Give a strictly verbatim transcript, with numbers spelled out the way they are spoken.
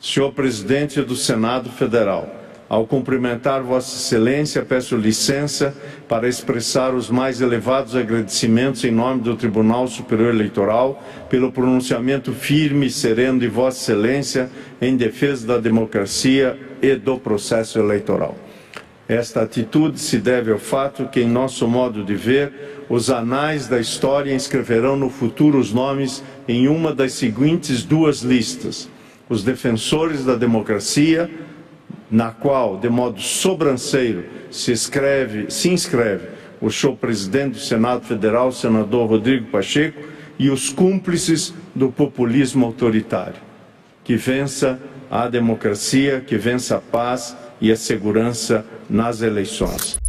Senhor Presidente do Senado Federal, ao cumprimentar Vossa Excelência, peço licença para expressar os mais elevados agradecimentos em nome do Tribunal Superior Eleitoral pelo pronunciamento firme e sereno de Vossa Excelência em defesa da democracia e do processo eleitoral. Esta atitude se deve ao fato que, em nosso modo de ver, os anais da história inscreverão no futuro os nomes em uma das seguintes duas listas: os defensores da democracia, na qual, de modo sobranceiro, se, escreve, se inscreve o senhor Presidente do Senado Federal, senador Rodrigo Pacheco, e os cúmplices do populismo autoritário. Que vença a democracia, que vença a paz e a segurança nas eleições.